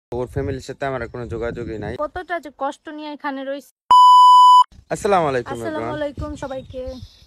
ওর ফ্যামিলির সাথে আমার কোনো যোগাযোগই নাই। কতটা যে কষ্ট নিয়ে এখানে রইছি। আসসালামু আলাইকুম আসসালামু এভরিওয়ান। আলাইকুম সবাইকে।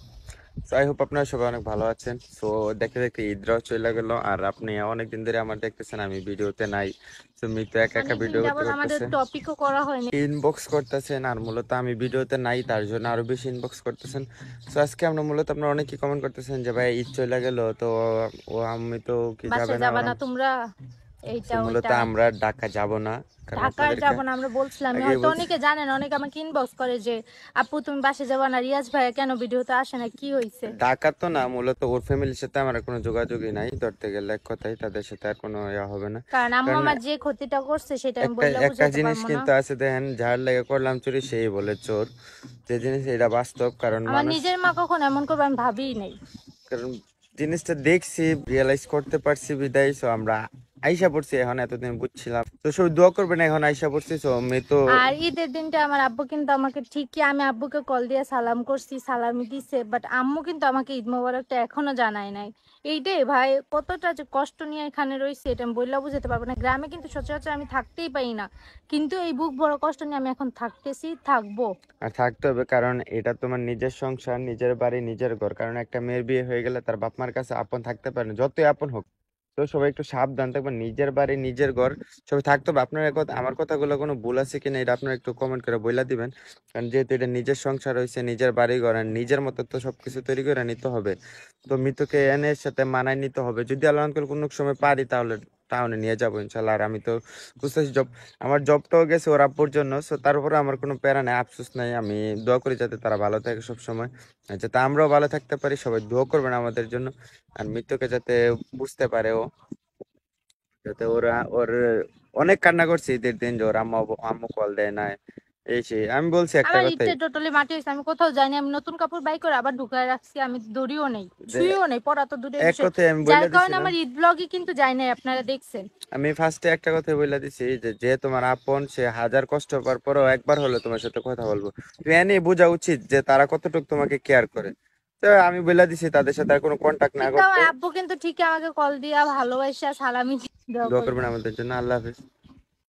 সো আই হোপ আপনারা সবাই অনেক ভালো আছেন। সো দেখতে দেখতে ঈদরাও চলে গেল, আর আপনি অনেকদিন ধরে আমার দেখতেছেন আমি ভিডিওতে নাই। তো মিতু একা একা অনেকদিন ভিডিও করতে যাবত আমাদের করতেছে, টপিকও করা হয়নি। ইনবক্স করতেছেন, আর মূলত আমি ভিডিওতে নাই তার জন্য আরো বেশি ইনবক্স করতেছেন। সো আজকে আমরা মূলত আপনারা অনেকেই কমেন্ট করতেছেন যে ভাই ঈদ চলে গেল, তো ও আমি তো কি যাবে বাসায় না যাবা না ওরম। তোমরা, সো এইটা মূলত ওইটা। আমরা ঢাকা যাব না, কারণ ঢাকার আপনাদেরকে যাব না আমরা বলছিলাম, আগে হয়তো বলছি। অনেকে জানেন, অনেকে আমাকে ইনবক্স করে যে আপু তুমি বাসায় যাবা না, রিয়াজ ভাইয়া কেন ভিডিওতে আসে না, কি হয়েছে? ঢাকা তো না, মূলত ওর ফ্যামিলির সাথে আমার কোনো যোগাযোগই নাই ধরতে গেলে, এক কথাই তাদের সাথে আর কোনো ইয়া হবে না। কারণ আম্মু কারণ আমার যে ক্ষতিটা করছে সেটা আমি একটা বইলা একটা বুঝাইতে জিনিস পারবো না। কিন্তু আছে, দেখেন, যার লেগে করলাম চুরি সেই বলে চোর। যে জিনিস এটা বাস্তব, কারণ আমার মানুষ, নিজের মা কখনো এমন করবে আমি ভাবিই নাই। কারণ জিনিসটা দেখছি, রিয়েলাইজ করতে পারছি বিদায়। সো আমরা আইসা পড়ছি, এখন এতদিন বুঝছিলাম তো সব দোয়া করবেন, এখন আইসা পড়ছি। সো আমি তো আর ঈদের দিনটা আমার আব্বু কিন্তু আমাকে ঠিকই, আমি আব্বুকে কল দিয়ে সালাম করছি, সালামি দিছে, বাট আম্মু কিন্তু আমাকে ঈদ মোবারকটা এখনো জানায় নাই। এইটাই ভাই, কতটা যে কষ্ট নিয়ে এখানে রয়েছে এটা আমি বললেও বুঝাতে পারবো না। গ্রামে কিন্তু সচরাচর আমি থাকতেই পারি না, কিন্তু এই বুক বড় কষ্ট নিয়ে আমি এখন থাকতেছি, থাকবো। আর থাকতে হবে, কারণ এটা তোমার নিজের সংসার, নিজের বাড়ি, নিজের ঘর। কারণ একটা মেয়ের বিয়ে হয়ে গেলে তার বাপ মার কাছে আপন থাকতে পারে না, যতই আপন হোক। তো সবাই একটু সাবধান থাকবেন, নিজের বাড়ি নিজের ঘর সবাই থাকতে হবে। আপনার আমার কথাগুলো কোনো ভুল আছে কিনা এটা আপনারা একটু কমেন্ট করে বইলা দিবেন। কারণ যেহেতু এটা নিজের সংসার হয়েছে, নিজের বাড়ি ঘর, আর নিজের মতো তো সবকিছু তৈরি করে নিতে হবে। তো মৃতকে এনে সাথে মানায় নিতে হবে, যদি আল্লাহ করে কোনো সময় পারি তাহলে টাউনে নিয়ে যাবো ইনশাল্লাহ। আর আমি তো বুঝতেছি জব, আমার জবটাও গেছে ওর আব্বুর জন্য। সো তার উপরে আমার কোনো প্যারা নাই, আফসোস নাই। আমি দোয়া করি যাতে তারা ভালো থাকে সব সময়, আর যাতে আমরাও ভালো থাকতে পারি। সবাই দোয়া করবেন আমাদের জন্য। আর মৃত্যুকে যাতে বুঝতে পারে ও, যাতে ওর অনেক কান্না করছে ঈদের দিন যে ওর আম্মু আম্মু কল দেয় না, এই সেই। আমি বলছি একটা আমার কথাই, ইটটা টোটালি মাটি হয়েছে, আমি কোথাও যাইনি, আমি নতুন কাপড় বাই করে আবার ঢুকায় রাখছি, আমি দড়িও নেই, যে ছুঁইও নেই, পড়া তো দূরের এক বিষয়। কথাই আমি যার বলে কারণে দিছিলাম। আমার ঈদ ব্লগই কিন্তু যায় নাই, আপনারা দেখছেন। আমি ফার্স্টে একটা কথা বলে দিছি যে যে তোমার আপন, সে হাজার কষ্ট পাওয়ার পরও একবার হলো তোমার সাথে কথা বলবো। তো এ নিয়ে বোঝা উচিত যে তারা কতটুকু তোমাকে কেয়ার করে। তো আমি বলে দিছি তাদের সাথে আর কোনো কন্টাক্ট না কিন্তু করতে। আমার আব্বু কিন্তু ঠিকই আমাকে কল দিয়া ভালোবাসা সালামি দেওয়া দোয়া করবেন করবেন। আমাদের জন্য। আল্লাহ হাফেজ।